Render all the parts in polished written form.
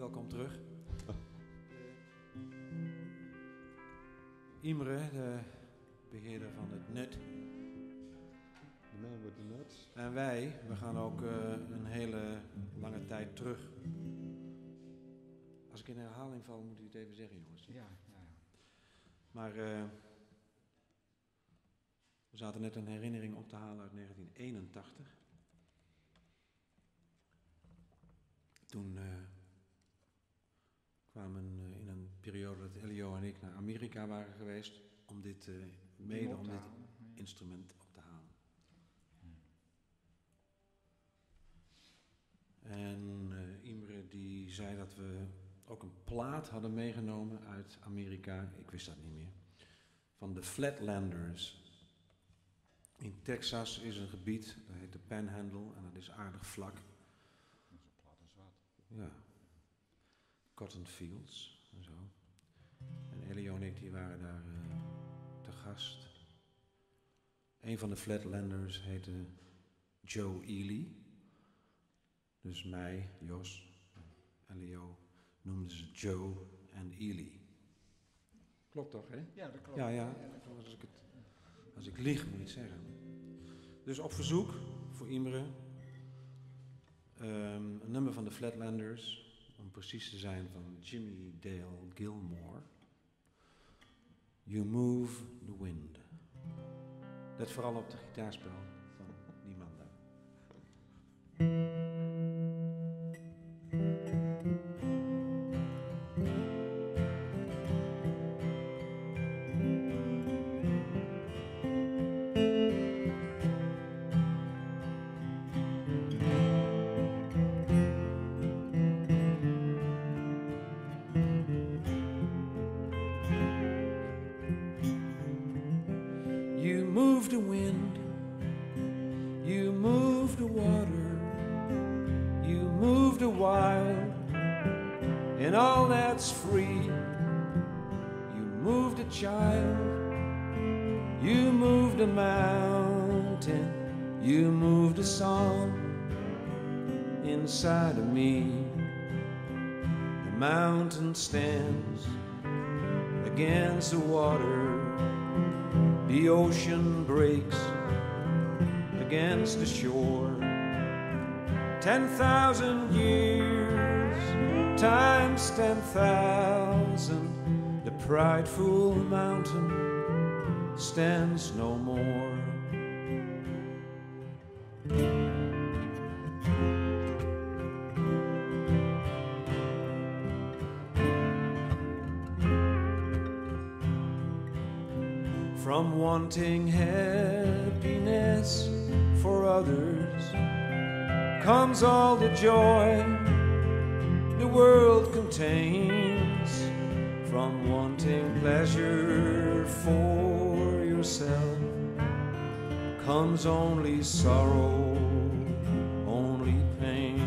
Welkom terug. Imre, de beheerder van het nut. The man with the nuts. En we gaan ook een hele lange tijd terug. Als ik in herhaling val, moet u het even zeggen, jongens. Ja. Maar we zaten net een herinnering op te halen uit 1981. Toen kwamen in een periode dat Elio en ik naar Amerika waren geweest om dit instrument op te halen. En Imre die zei dat we ook een plaat hadden meegenomen uit Amerika, ik wist dat niet meer, van de Flatlanders. In Texas is een gebied, dat heet de Panhandle en dat is aardig vlak. Dat is plat als wat. Ja, cotton fields en zo. En Elio en ik die waren daar te gast. Een van de Flatlanders heette Joe Ely. Dus mij, Jos en Elio noemden ze Joe en Ely. Klopt toch, hè? Ja, dat klopt. Ja. Als ik lieg, moet ik het zeggen. Dus op verzoek voor Imre een nummer van de Flatlanders, om precies te zijn van Jimmy Dale Gilmore. You Move the Wind. Let vooral op de gitaarspel van die man daar. You move the wind, you move the water, you move the wild, and all that's free. You move the child, you move the mountain, you move the song inside of me. The mountain stands against the water. The ocean breaks against the shore. 10,000 years times 10,000, the prideful mountain stands no more. From wanting happiness for others comes all the joy the world contains. From wanting pleasure for yourself comes only sorrow, only pain.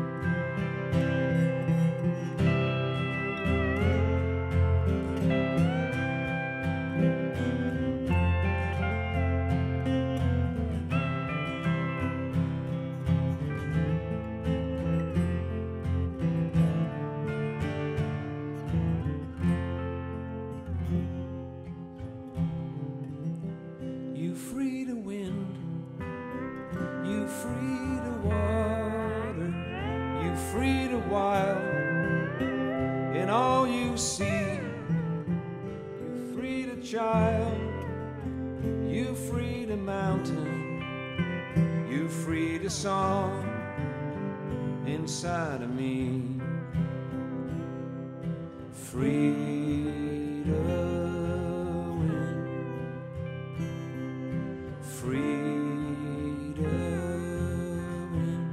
You free the wind, you free the water, you free the wild, in all you see. You free the child, you free the mountain, you free the song inside of me. Free the wind, free the wind.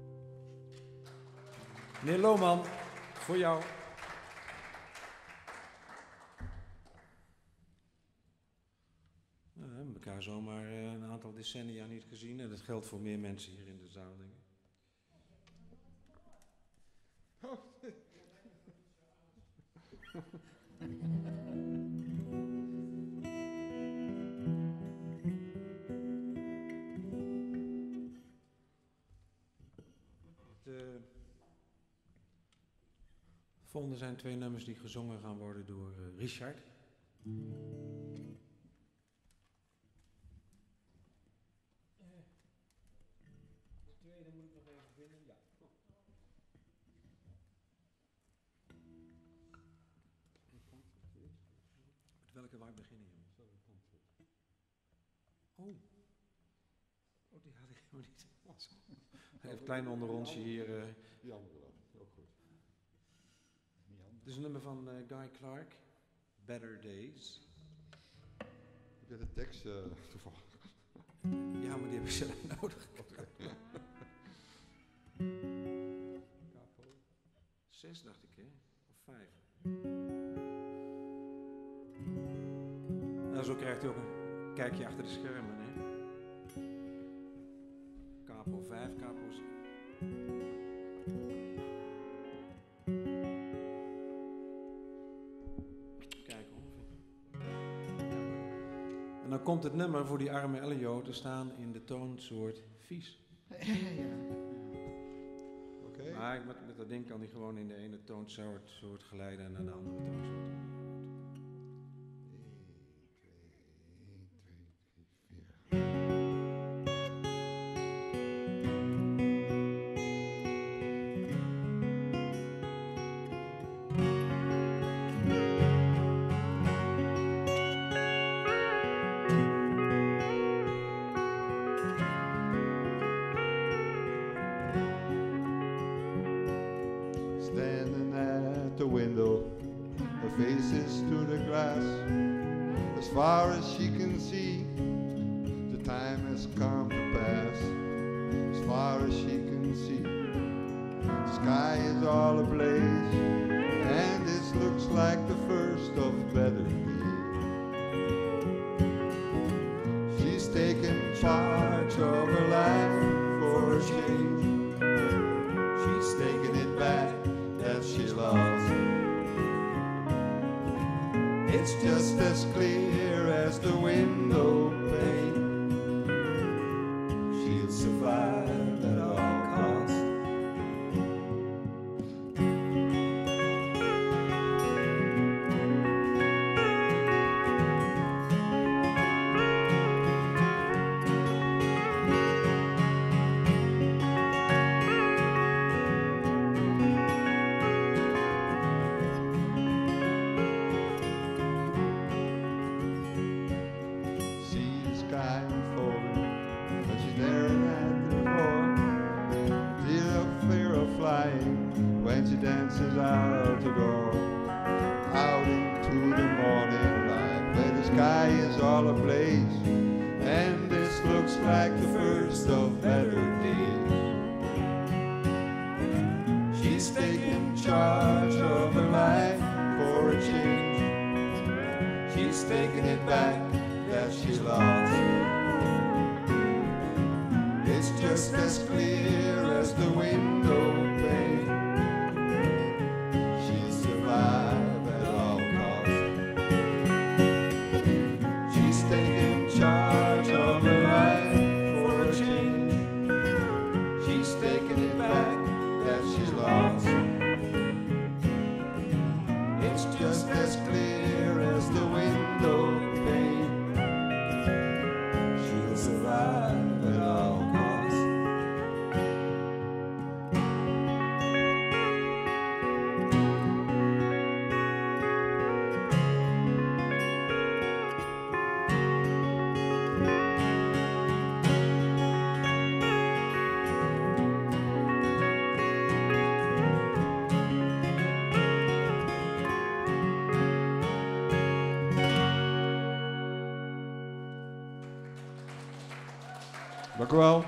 Meneer Lohman, voor jou. zomaar een aantal decennia niet gezien. En dat geldt voor meer mensen hier in de zaal, denk ik. De volgende zijn 2 nummers die gezongen gaan worden door Richard. De tweede moet ik nog even vinden, ja. Met welke waar beginnen, jongen? Oh. Oh, die had ik helemaal niet. Even een klein onderrondje hier. Die andere dan, ook goed. Dit is een nummer van Guy Clark, Better Days. Heb je de tekst toevallig? Ja, maar die heb ik zelf nodig. Capo. 6 dacht ik, hè? Of 5. Nou, zo krijgt u ook een kijkje achter de schermen, hè? Capo 5, capo 6. Kijken ongeveer. En dan komt het nummer voor die arme Elio te staan in de toonsoort vies. Oké. Maar met dat ding kan hij gewoon in de ene toonsoort geleiden en naar de andere toonsoort. 1, 2, 3, 4. Standing at the window, her face is to the glass. As far as she can see, the time has come to pass. As far as she can see, the sky is all ablaze, and this looks like the first of better days. She's taken charge of her life for a change. She's taking it back that she lost. It's just as clear as the window pane. She'll survive at all costs. When she dances out the door, out into the morning light, where the sky is all ablaze, and this looks like the first of better days. She's taking charge of her life for a change. She's taking it back that she lost. It's just as clear as the window pane. She'll survive at all costs. She's taking charge of her life for a change. She's taking it back that she lost. It's just as clear as the window pane. She'll survive at all costs. Dank u wel.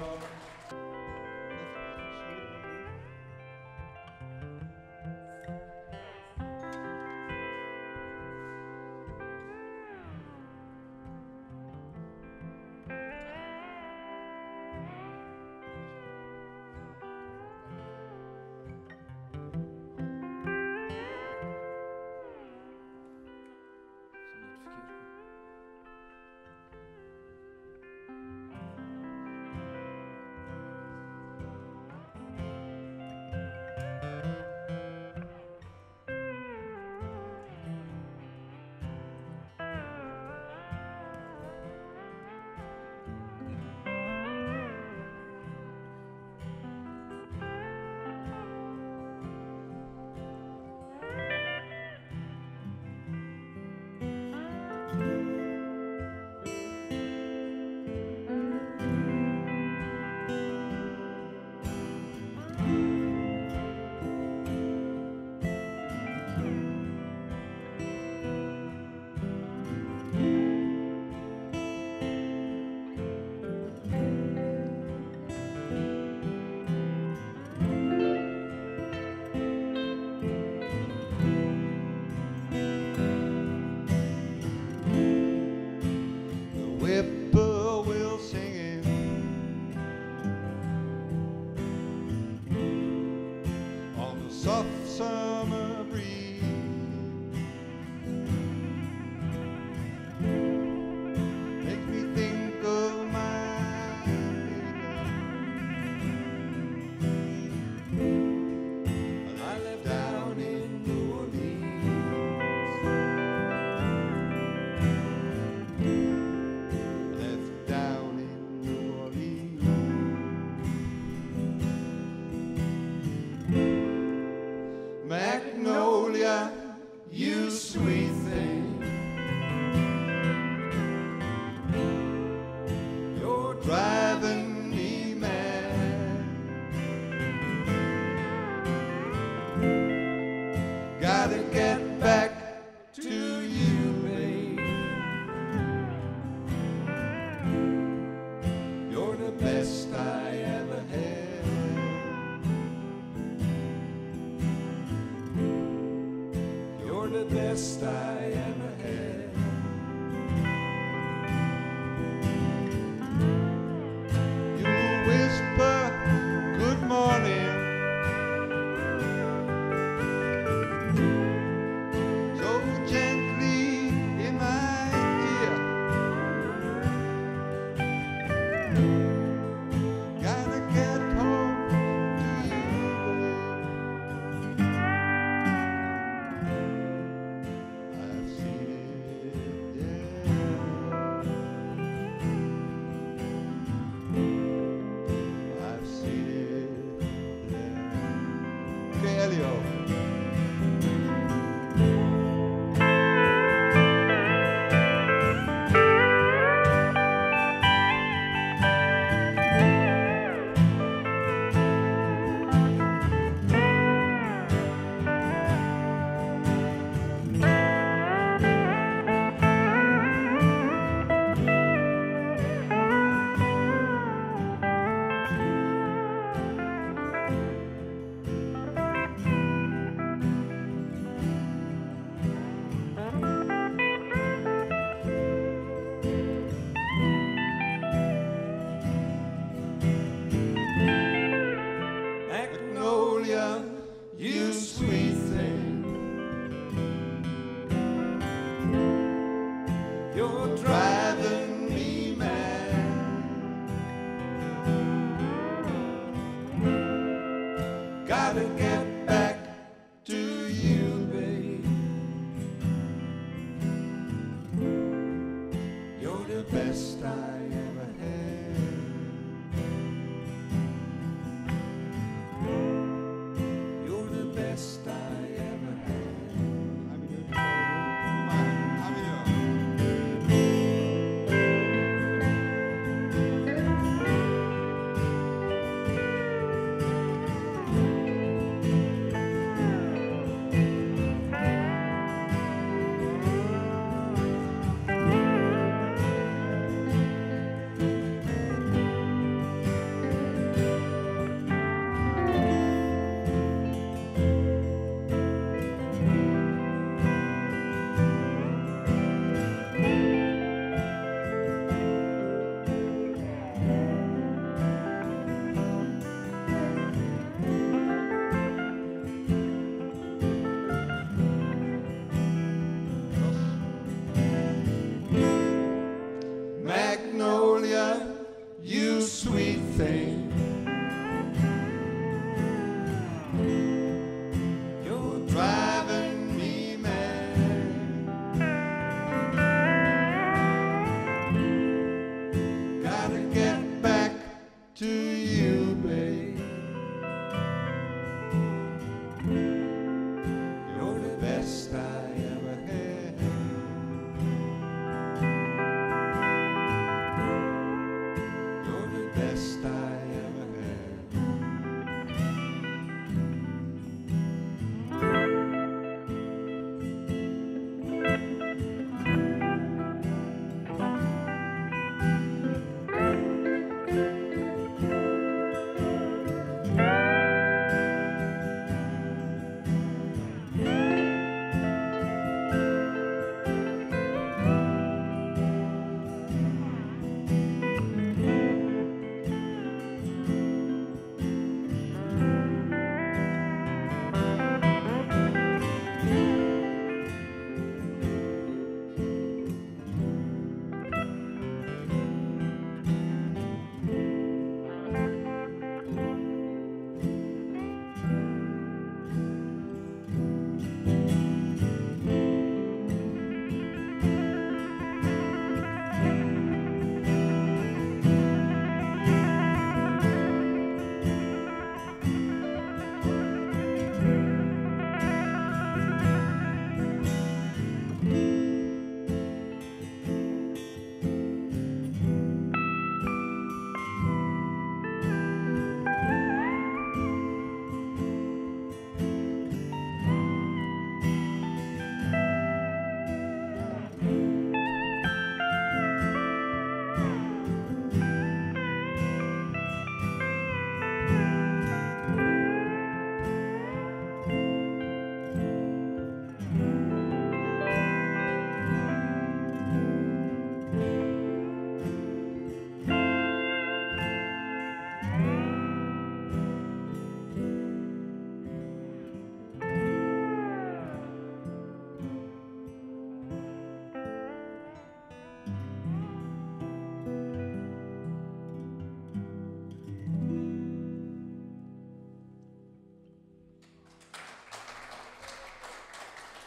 soft summer breeze. Makes me think of my baby. I left down in New Orleans. Left down in New Orleans. Magnolia, you sweet thing, you're driving me mad. Gotta get back to you, babe. You're the best I ever had. You're the best I ever had. You whisper good morning so gently in my ear. Gotta get home to you, babe. I've seen it, yeah. I've seen it, yeah. Okay, Elio. Magnolia, you sweet thing, you're driving me mad. Gotta get back to you, babe. You're the best I ever had. You're the best I ever had.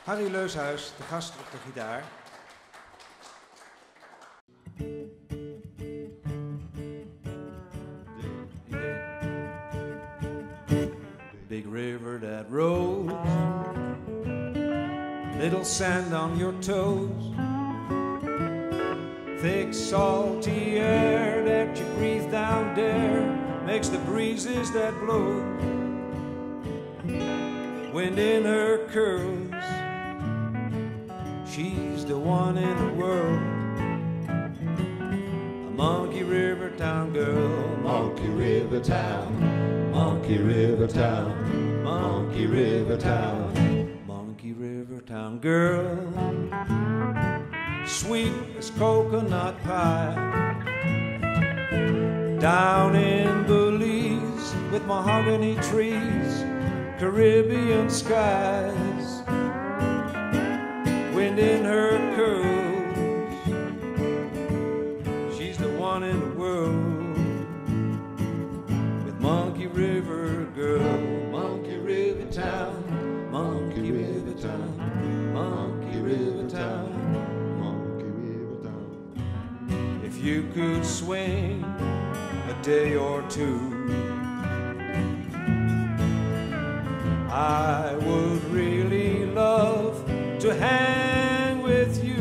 Harry Leushuis, de gast op de gitaar. Big river that rolls, little sand on your toes, thick salty air that you breathe down there makes the breezes that blow. Wind in her curls, she's the one in the world. A Monkey River Town girl, Monkey River Town, Monkey River Town, Monkey River Town, Monkey River Town girl, sweet as coconut pie. Down in Belize with mahogany trees, Caribbean skies, wind in her curls, she's the one in the world. With Monkey River girl, Monkey River Town, Monkey River Town, Monkey River Town, Monkey River Town. If you could swing a day or two, I would really love to hang with you.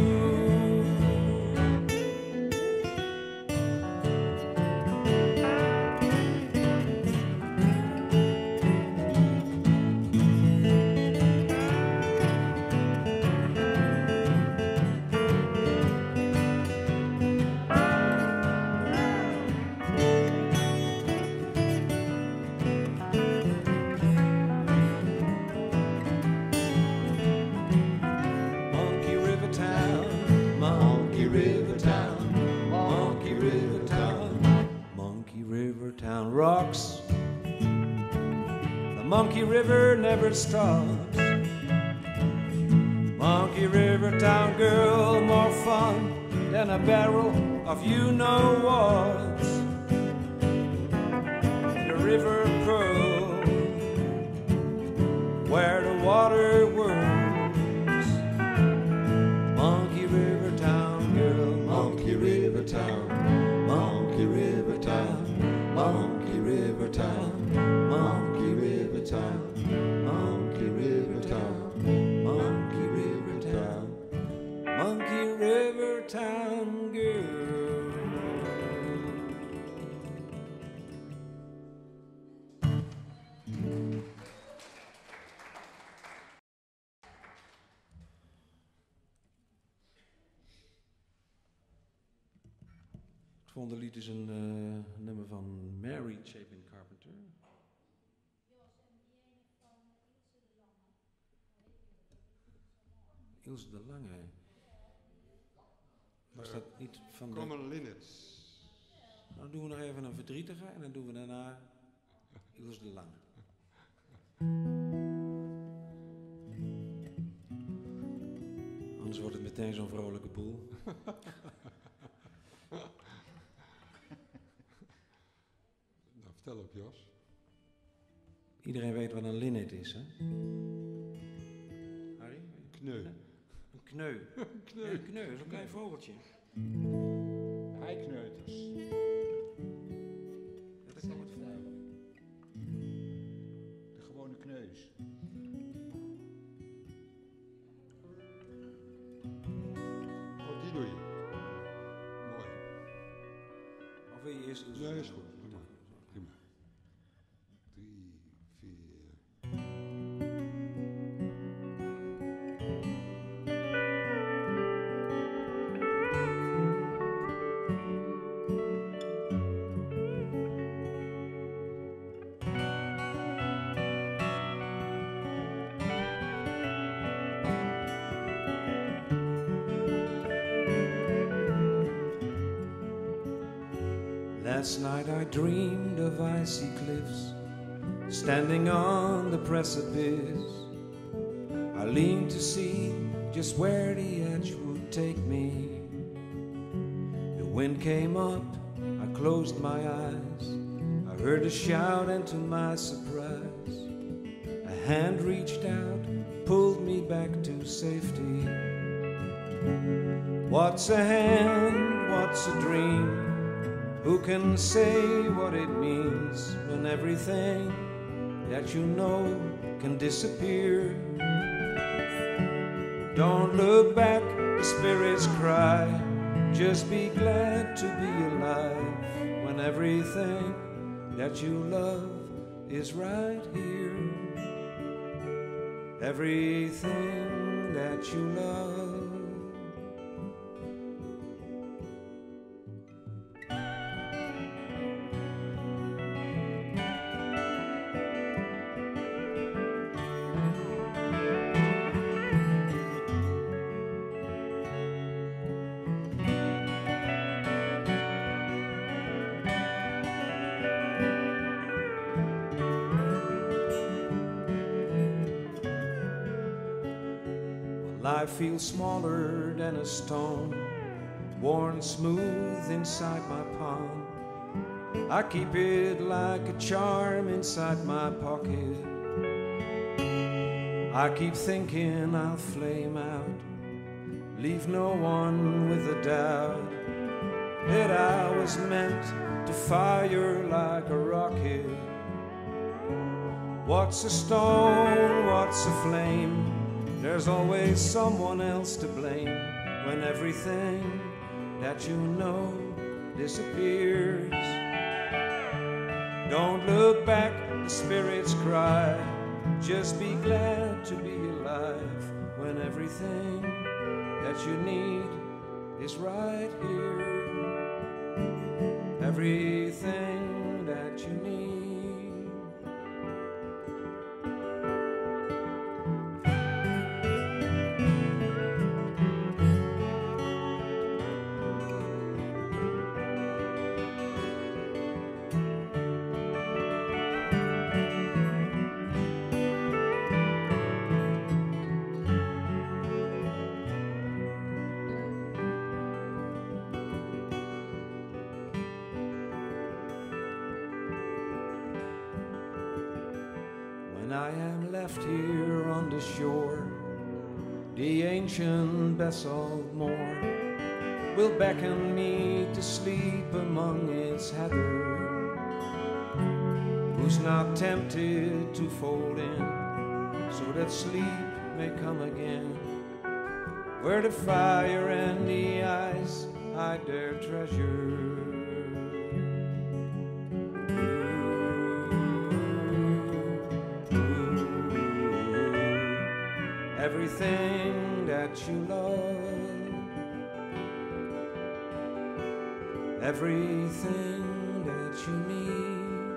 Rocks, the Monkey River never stops. Monkey River Town girl, more fun than a barrel of you-know-whats. The river pearl, where the water whirls. Monkey River Town girl, Monkey River Town, Monkey River Town, Monkey River Town, Monkey River Town, Monkey River Town, Monkey River Town, Monkey River Town girl. Het volgende lied is een nummer van Mary Chapin Carpenter. Ilse de Lange. Was dat niet van de... Common Linnets. Nou doen we nog even een verdrietige en dan doen we daarna Ilse de Lange. Anders wordt het meteen zo'n vrolijke boel. Vertel op, Jos. Iedereen weet wat een linnet is, hè? Harry? Kneu. Een kneu. Kneu. Een kneu is een klein vogeltje. Heikneuters. Ja, dat kan het voor. De gewone kneus. Oh, die doe je. Mooi. Of wil je eerst... Nee, is goed. Prima. Prima. 3, 4... Last night I dreamed of icy cliffs, standing on the precipice. I leaned to see just where the edge would take me. The wind came up, I closed my eyes. I heard a shout, and to my surprise, a hand reached out, pulled me back to safety. What's a hand, what's a dream? Who can say what it means when everything that you know can disappear? Don't look back, the spirits cry. Just be glad to be alive when everything that you love is right here. Everything that you love. Life feels smaller than a stone, worn smooth inside my palm. I keep it like a charm inside my pocket. I keep thinking I'll flame out, leave no one with a doubt that I was meant to fire like a rocket. What's a stone, what's a flame? There's always someone else to blame when everything that you know disappears. Don't look back, the spirits cry. Just be glad to be alive when everything that you need is right here. Everything that you need. When I am left here on the shore, the ancient basalt moor will beckon me to sleep among its heather. Who's not tempted to fold in so that sleep may come again, where the fire and the ice hide their treasure. Everything that you love, everything that you need.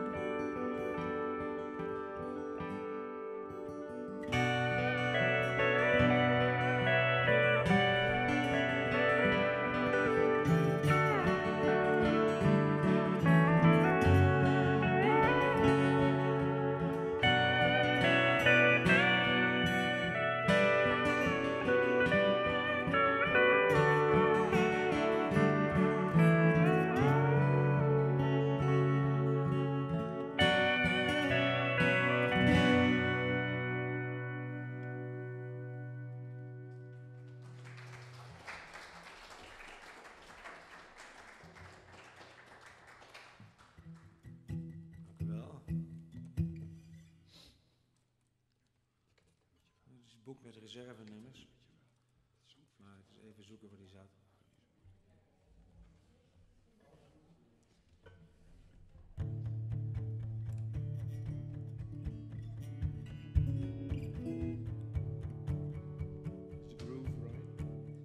Boek met reservenummers. Maar het is even zoeken waar die zat. Is the groove right?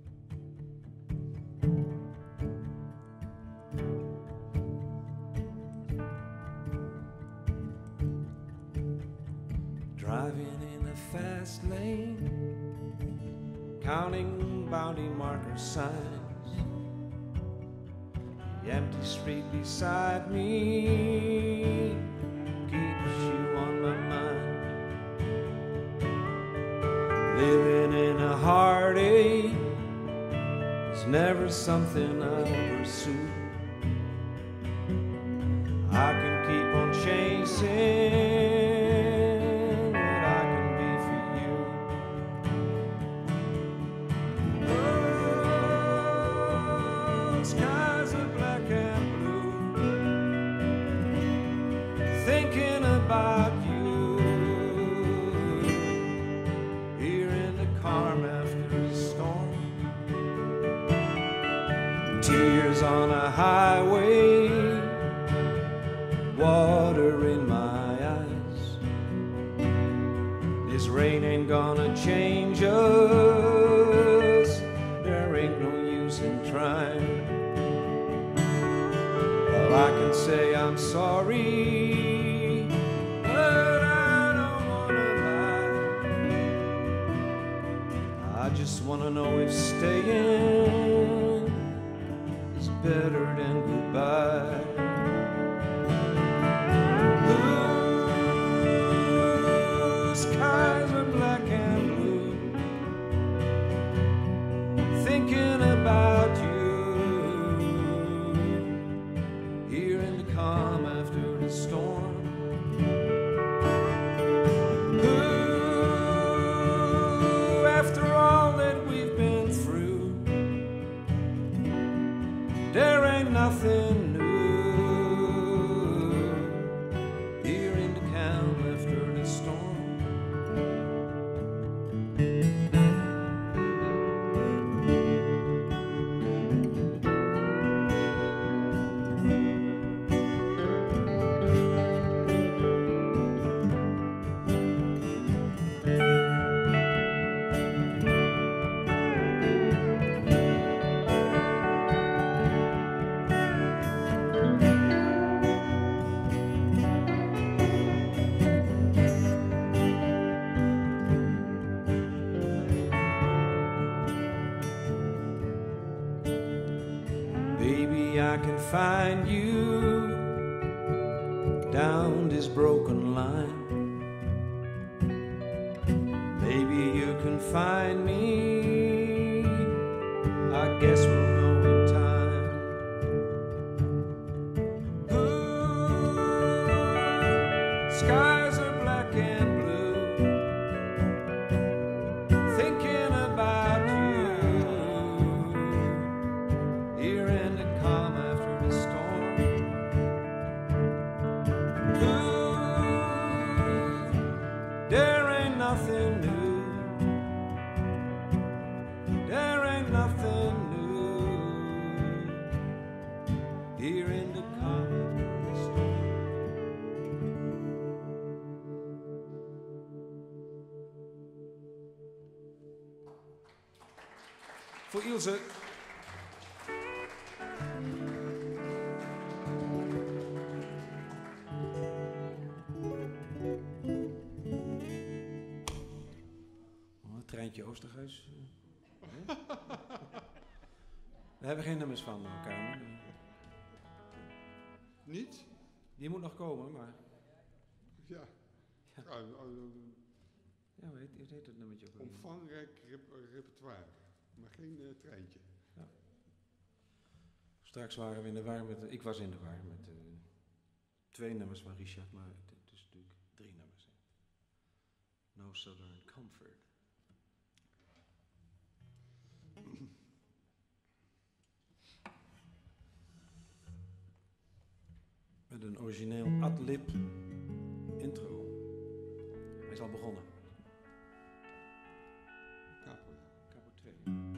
Driving in a fast lane, counting bounty marker signs. The empty street beside me keeps you on my mind. Living in a heartache is never something I'll pursue. I can keep on chasing what I can be for you. about you here in the calm after the storm. Tears on a highway, water in my eyes. This rain ain't gonna change us. There ain't no use in trying. Well, I can say I'm sorry, but I don't wanna lie. I just wanna know if staying is better than goodbye. Blue skies are black and blue, thinking about you here in the calm after the storm. Ooh, after all that we've been through, there ain't nothing new here in the calm after the storm. Baby, I can find you down this broken line. Maybe you can find me. I guess we'll know in time. Ooh, skies are black and blue, thinking about you here in the calm after the storm. Ooh, there ain't nothing new. There ain't nothing new here in the calm after the storm. Voor Ilse. Treintje Oosterhuis. We hebben geen nummers van elkaar. Niet? Die moet nog komen, maar... Ja. Ja, ja hoe heet het nummertje ook? Omvangrijk repertoire, maar geen treintje. Ja. Straks waren we in de war met... Ik was in de war met 2 nummers van Richard, maar het is natuurlijk 3 nummers. No Southern Comfort. Met een origineel ad-lib intro. Hij is al begonnen. Capo. Capo 2.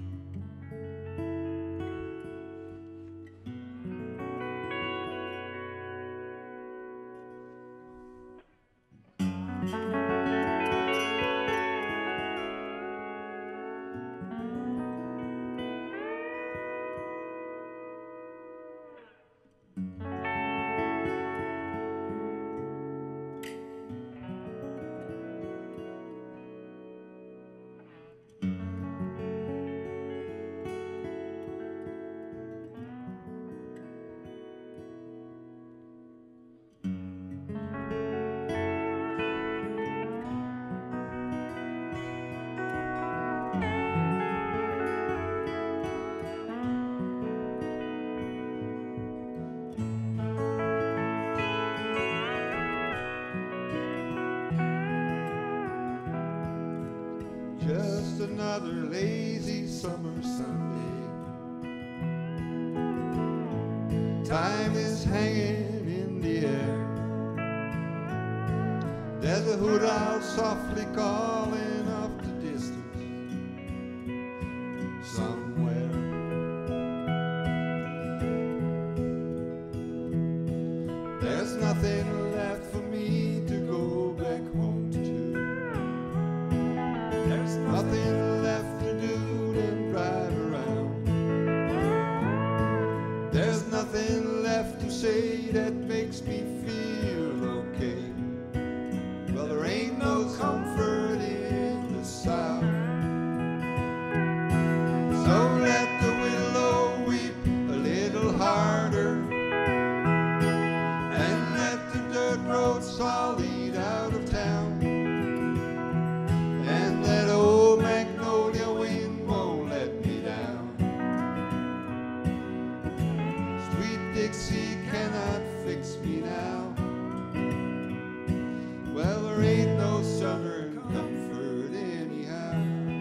Just another lazy summer Sunday. Time is hanging in the air. There's a hoot owl softly calling off the distance somewhere. There's nothing left for me to go back home to. There's nothing left to do than drive around. There's nothing left to say that makes me feel okay. Well, there ain't no comfort in the South. So let the willow weep a little harder, and let the dirt roads all lead out of town, and that old magnolia wind won't let me down. Sweet Dixie cannot fix me now. Well, there ain't no southern comfort anyhow.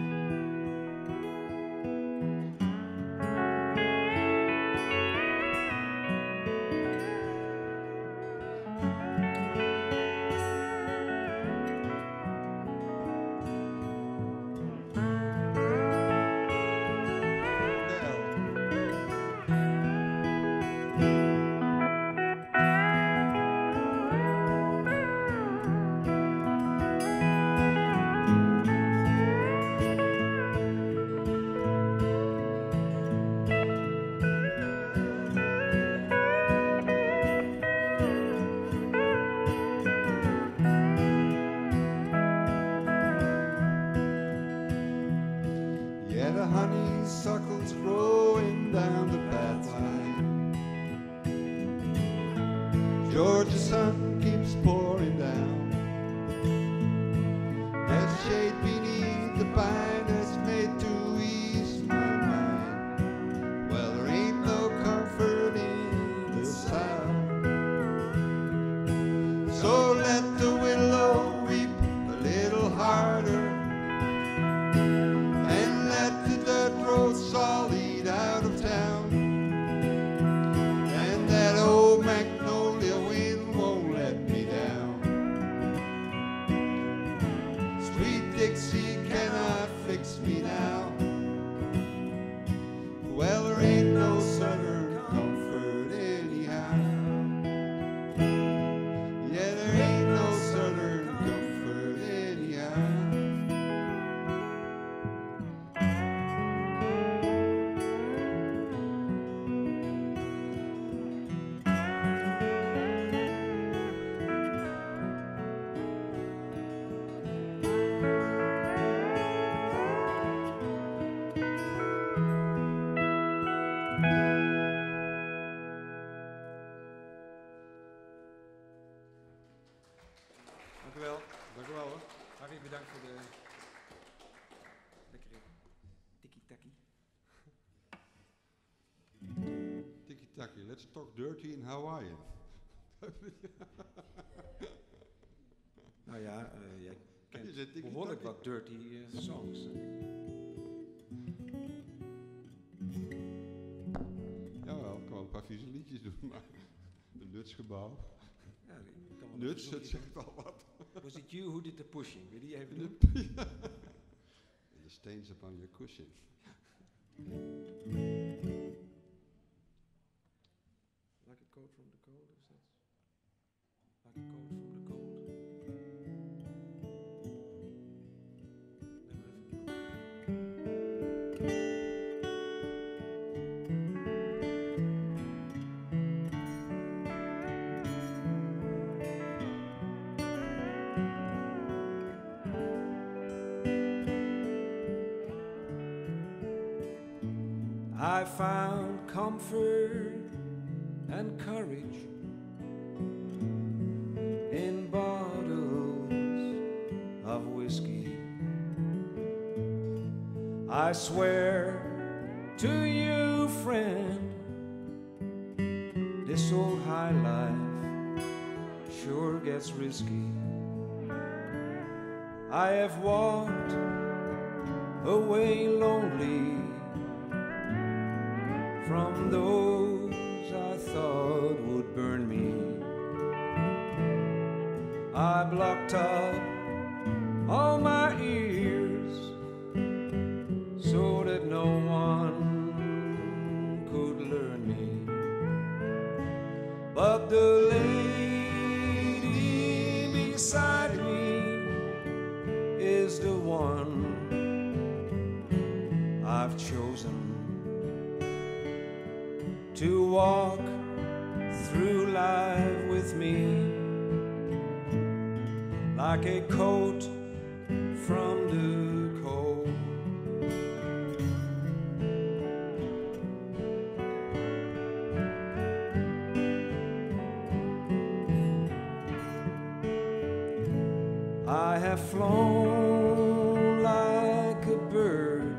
Yeah, the honeysuckle's growing down the pathline. Georgia sun keeps pouring down. That shade beneath the pine that's made to ease my mind. Well, there ain't no comfort in the South. So let the willow weep a little harder, and let the dirt roads all lead out of town, and that old magnolia wind won't let me down. Sweet Dixie cannot fix me now. Well, there ain't no southern comfort anyhow. Yeah, there ain't no southern comfort anyhow. Dank u wel. Dank u wel hoor. Harry, bedankt voor de lekkere tiki-taki. Tiki-taki, let's talk dirty in Hawaiian. Nou ja, jij Je kent zegt tiki-taki. behoorlijk wat dirty songs. Jawel, ik kan wel een paar vieze liedjes doen, maar een nutsgebouw. Ja, ik kan wel Nuts, een dat verzoekje zegt al wat. doen. Was it you who did the pushing? Wil je die even doen? And the stains upon your cushion. Like a coat from the cold, is that? Like a coat from the cold. Never even. I found comfort and courage in bottles of whiskey. I swear to you, friend, this old high life sure gets risky. I have walked away lonely from those I thought would burn me. I blocked up all my ears so that no one could learn me. But the lady beside me is the one I've chosen to walk through life with me, like a coat from the cold. I have flown like a bird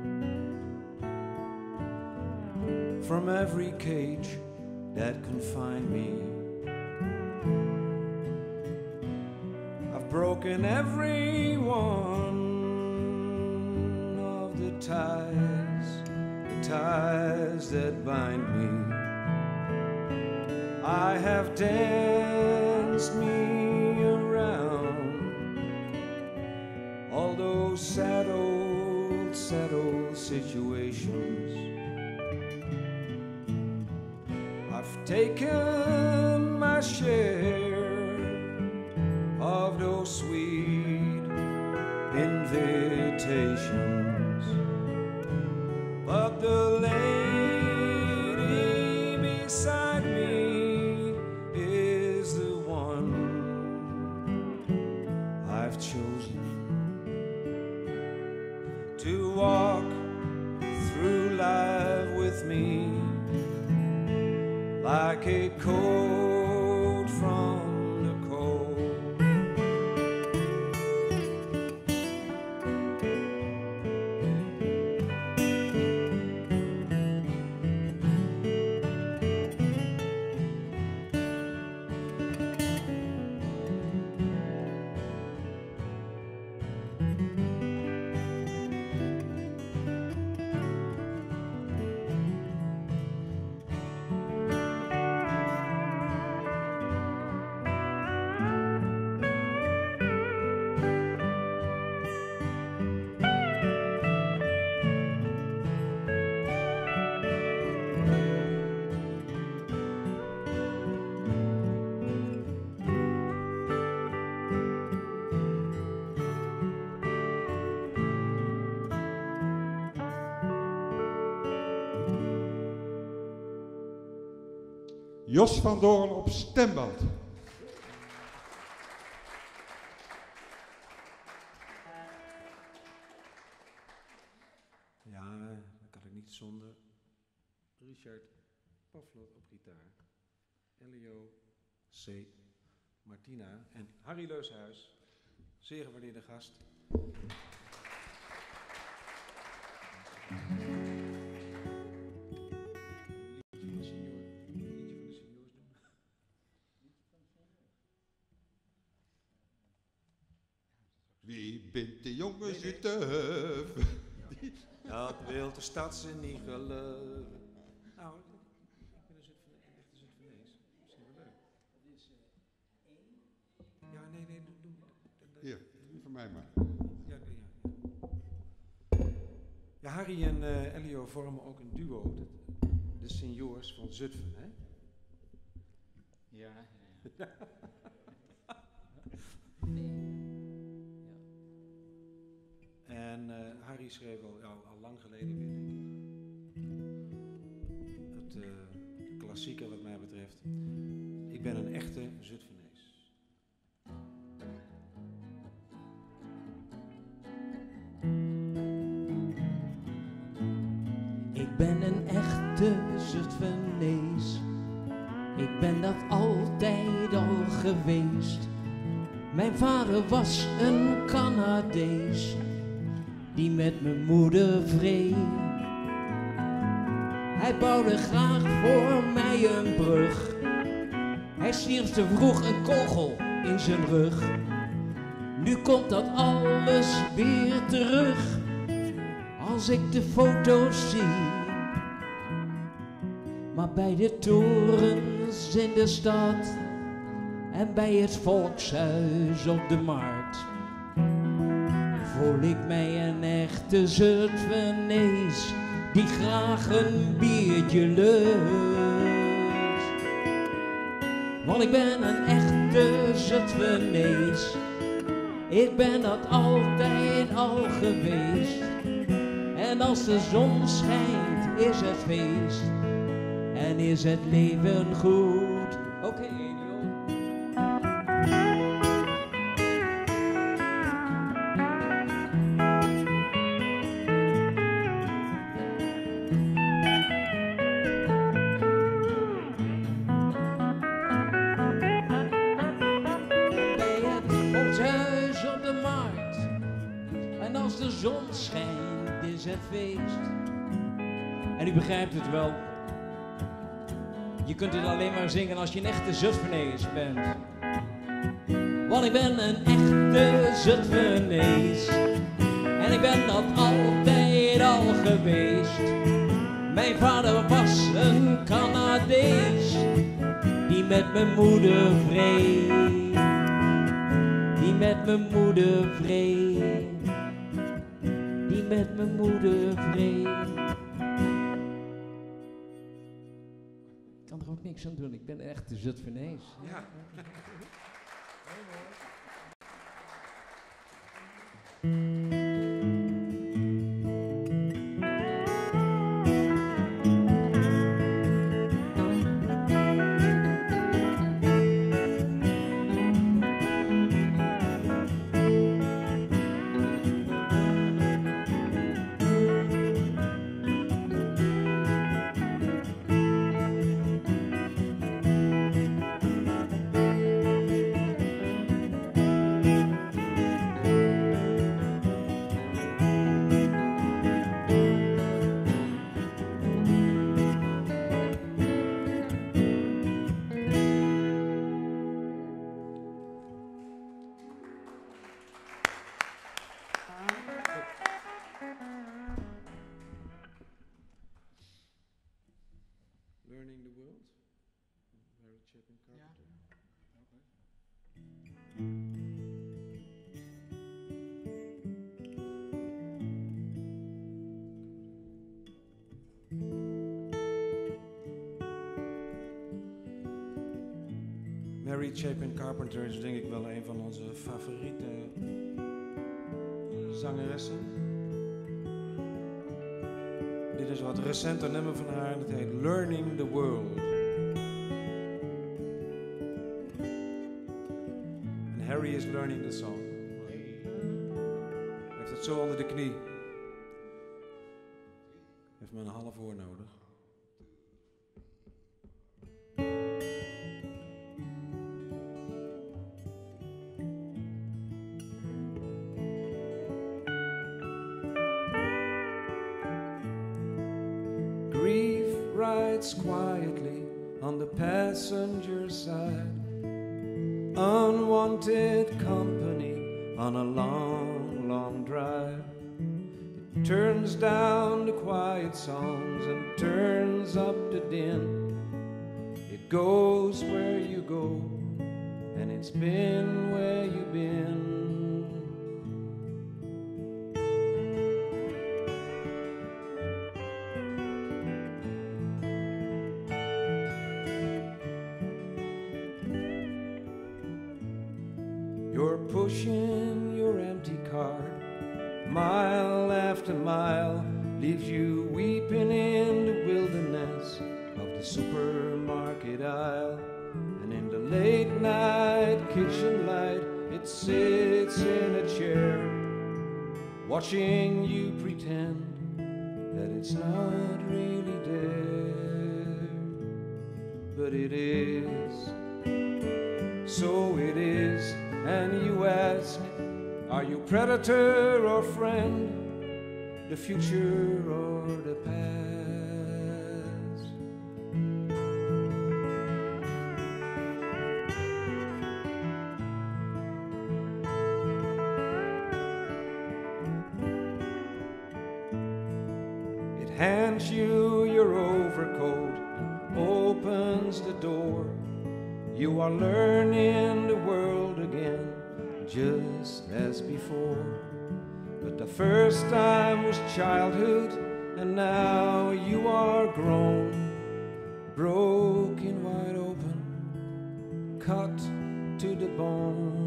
from every cage that confined me. I've broken every one of the ties that bind me. I have danced me around all those sad old situations. I've taken my share of those sweet invitations, but the lady beside me is the one I've chosen to walk through life with me, like a coat from the cold. Jos van Doorn op stemband. Ja, dat kan ik niet zonder Richard Pavlov op gitaar, Elio C. Martina en Harry Leushuis, zeer gewaardeerde gast. Wie bent de jonge Zuteuf? Dat wil de stad ze niet geloven. Nou, ik ben een echte Zutphenees. Misschien wel leuk. Ja, nee, doe. Hier, voor mij maar. Ja. Ja, Harry en Elio vormen ook een duo. De seniors van Zutphen, hè? Ja. En Harry schreef al lang geleden weer, denk ik. Het klassieker wat mij betreft. Ik ben een echte Zutphenees. Ik ben een echte Zutphenees. Ik ben dat altijd al geweest. Mijn vader was een Canadees die met mijn moeder vreed. Hij bouwde graag voor mij een brug. Hij stierf te vroeg een kogel in zijn rug. Nu komt dat alles weer terug als ik de foto's zie. Maar bij de torens in de stad En bij het volkshuis op de markt voel ik mij een echte Zutphenees die graag een biertje lust. Want ik ben een echte Zutphenees, ik ben dat altijd al geweest. En als de zon schijnt is het feest en is het leven goed. Oké, Elio. Bij het volkshuis op de markt en als de zon schijnt is het feest. En u begrijpt het wel. Je kunt dit alleen maar zingen als je een echte Zutphenees bent. Want ik ben een echte Zutphenees. En ik ben dat altijd al geweest. Mijn vader was een Canadees. Die met mijn moeder vreed. Die met mijn moeder vreed. Die met mijn moeder vreed. Ik kan er ook niks aan doen, ik ben echt de Zutphenees. Ja. Learning the World. Mary Chapin Carpenter. Mary Chapin Carpenter is denk ik wel een van onze favoriete zangeressen. Dit is wat recenter nummer van haar en het heet Learning the World. En Harry is learning the song. Hij heeft het zo onder de knie. Heeft maar een half oor nodig. Grief rides quietly on the passenger side. Unwanted company on a long, long drive. It turns down the quiet songs and turns up the din. It goes where you go, and it's been where you've been. You're pushing your empty cart, mile after mile, leaves you weeping in the wilderness of the supermarket aisle. And in the late night kitchen light, it sits in a chair, watching you pretend that it's not really there. But it is, so it is. And you ask, are you predator or friend, the future or the past? It hands you your overcoat and opens the door. You are learning the world again, just as before. But the first time was childhood, and now you are grown, broken wide open, cut to the bone.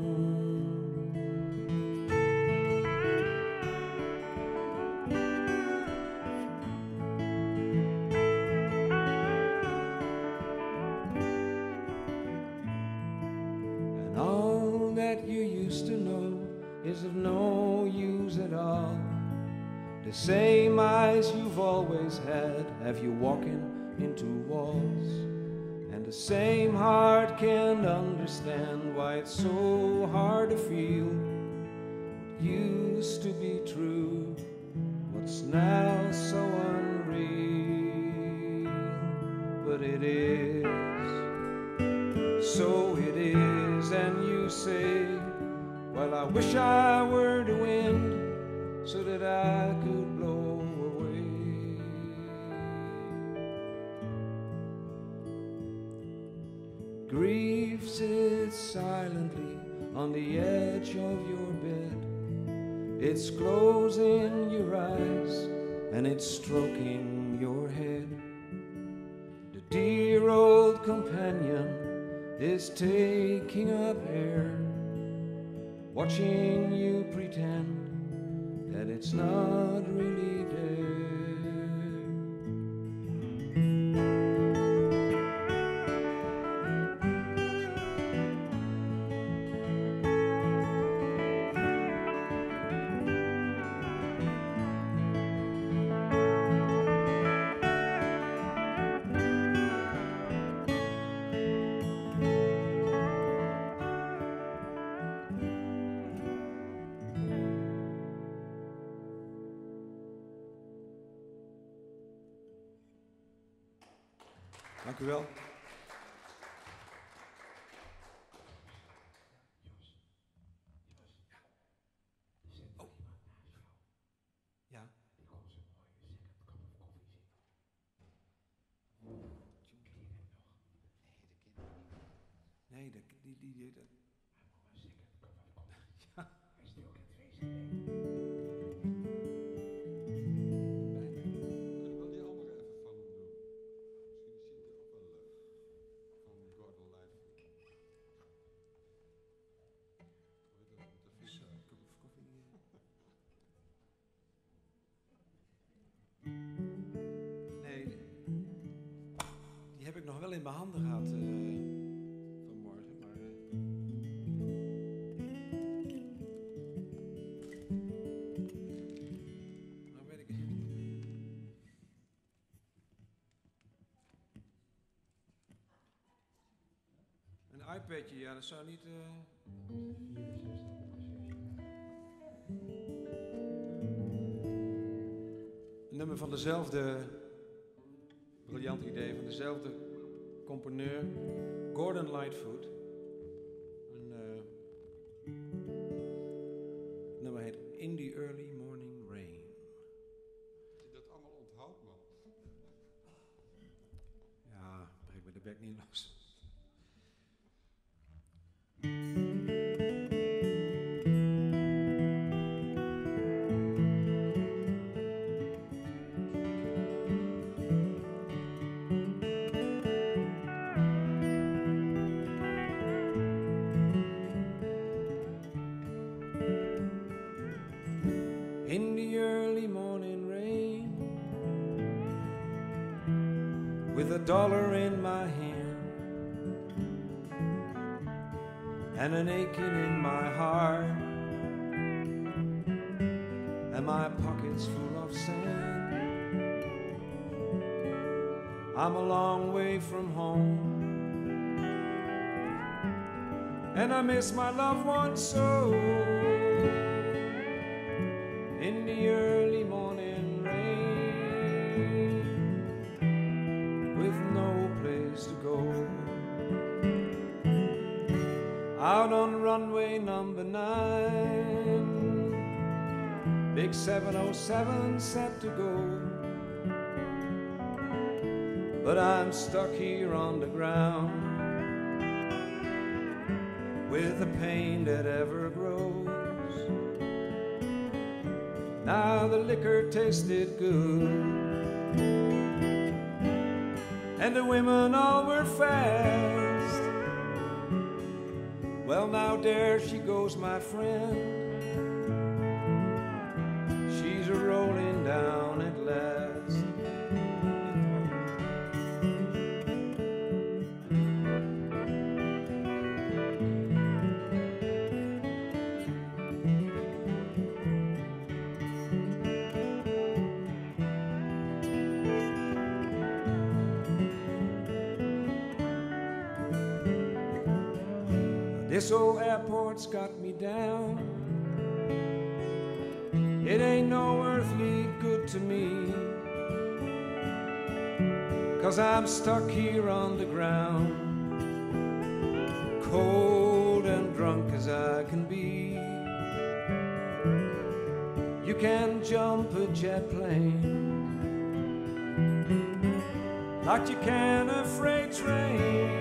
And all that you used to know is of no use at all. The same eyes you've always had have you walking into walls, and the same heart can't understand why it's so hard to feel what used to be true, what's now so unreal. But it is, so it is, and you say, well, I wish I were the wind so that I could blow away. Grief sits silently on the edge of your bed. It's closing your eyes and it's stroking your head. The dear old companion is taking up air, watching you pretend that it's not really there. Dank u wel. Oh. Ja. Nee, die. Ja. Die heb ik nog wel in mijn handen gehad vanmorgen, maar nou weet ik niet. Een iPadje, ja, dat zou niet. Een nummer van dezelfde. Briljant idee van dezelfde componeur, Gordon Lightfoot. Het nummer heet In the Early Morning Rain. Dat je dat allemaal onthoudt, man. Ja, breek me de bek niet los. In the early morning rain, with $1 in my hand and an aching in my heart and my pockets full of sand, I'm a long way from home and I miss my loved ones so. In the early morning rain, with no place to go, out on runway number 9, big 707 set to go, but I'm stuck here on the ground with the pain that ever grows. Now the liquor tasted good, and the women all were fast. Well, now there she goes, my friend. She's a-rolling down at last. This old airport's got me down. It ain't no earthly good to me, 'cause I'm stuck here on the ground, cold and drunk as I can be. You can jump a jet plane like you can a freight train,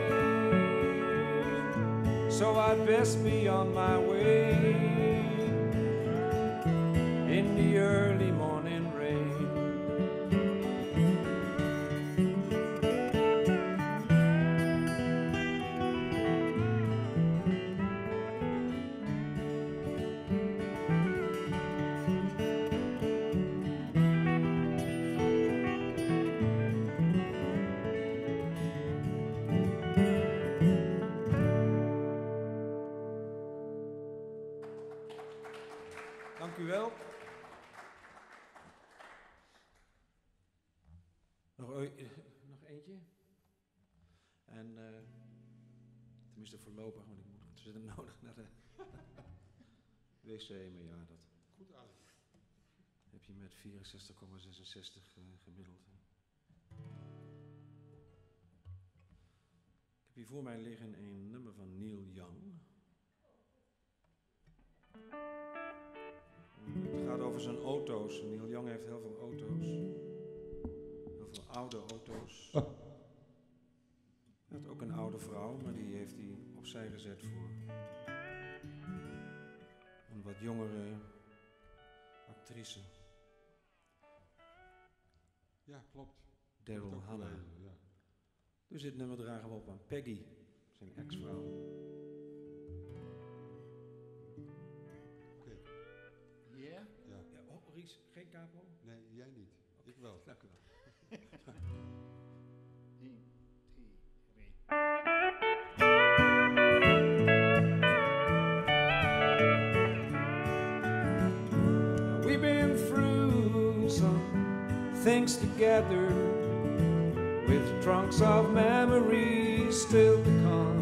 so I'd best be on my way in the early morning rain. Dank u wel. Nog eentje. En tenminste voorlopig, want ik moet ontzettend nodig naar de wc. Maar ja, dat Goed aan. heb je met 64,66 gemiddeld. Ik heb hier voor mij liggen een nummer van Neil Young. Het gaat over zijn auto's. Neil Young heeft heel veel auto's. Heel veel oude auto's. Hij had ook een oude vrouw, maar die heeft hij opzij gezet voor een wat jongere actrice. Ja, klopt. Daryl Hannah. Ja. Dus dit nummer dragen we op aan Peggy, zijn ex-vrouw. Oké. Ja? Ja. Ja, oh, Ries, geen capo? Nee, jij niet. Ik wel. Dank u wel. 1, 2, 3. We've been through some things together, with trunks of memories still to come.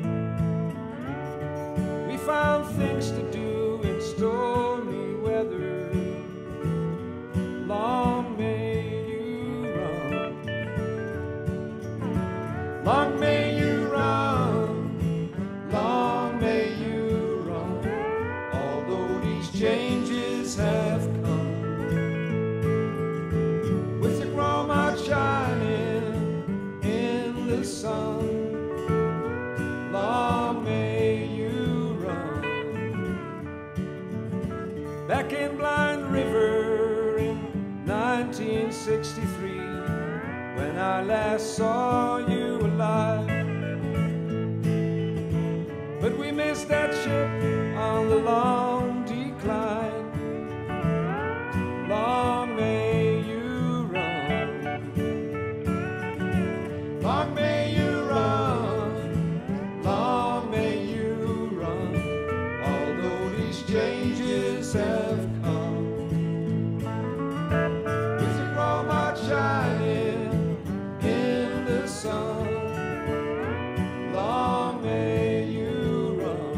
We found things to do in stormy weather. Long may you run. Long may you run. Long may you run. Although these changes have come, with your chrome out shining in the sun. Long may you run. Back in Blind River in 1963, when I last saw you alive. But we missed that ship on the long decline. Long may you run. Long may you run. Long may you run. Although these changes have come, with your chrome out shining in the sun. Long may you run.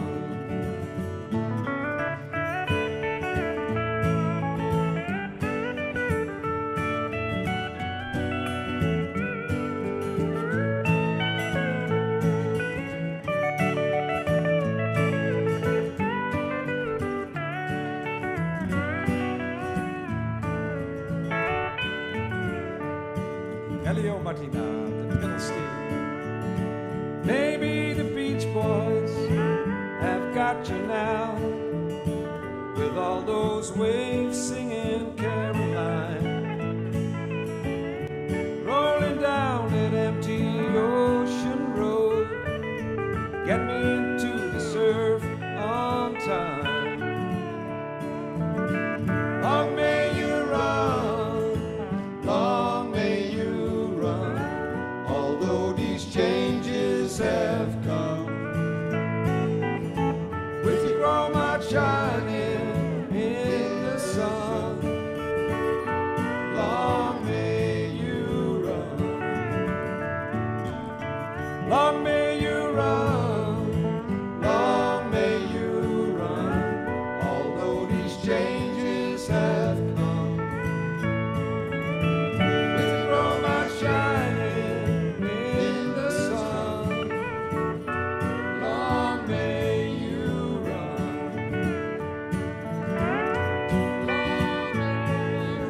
Elio Martina, the pedal steel. Maybe the Beach Boys those waves singing Caroline, rolling down that empty ocean road, get me into the surf on time. Long may you run, long may you run, although these changes have come. With your chrome out shining in the sun, long may you run, long may you run, long may you run, although these changes have come. With your chrome out shining in the sun, long may you run, long may you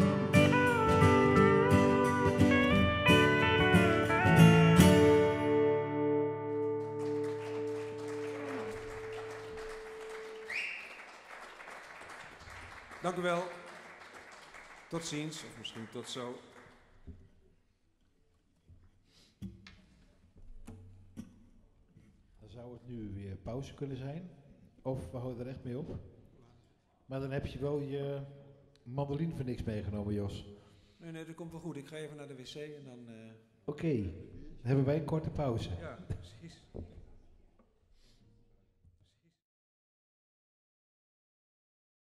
Dank u wel. Tot ziens, of misschien tot zo. Dan zou het nu weer pauze kunnen zijn. Of we houden er echt mee op. Maar dan heb je wel je mandoline voor niks meegenomen, Jos. Nee, dat komt wel goed. Ik ga even naar de wc en dan... Oké, dan hebben wij een korte pauze. Ja, precies.